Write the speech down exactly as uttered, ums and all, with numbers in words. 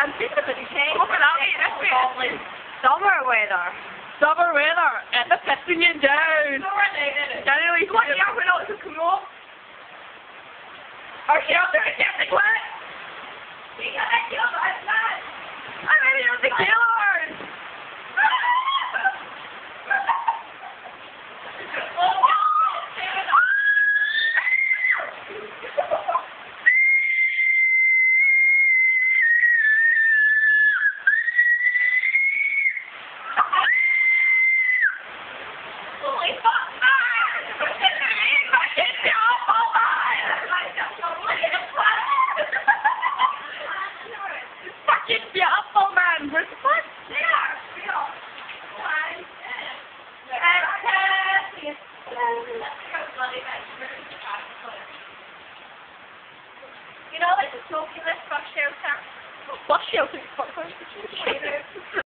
I'm just a bit ashamed. Look at that, mate, this Summer weather. Summer weather, and the pissing you down. Summer night, Generally, come on, yeah, we're not to come off. Our shelter is just a quit. We got a shelter, it's not. I'm ready to the killers. Beautiful man, where's the fuck? There, you know. You know, like the smoky list bus shelter. Bus shelter, fuck,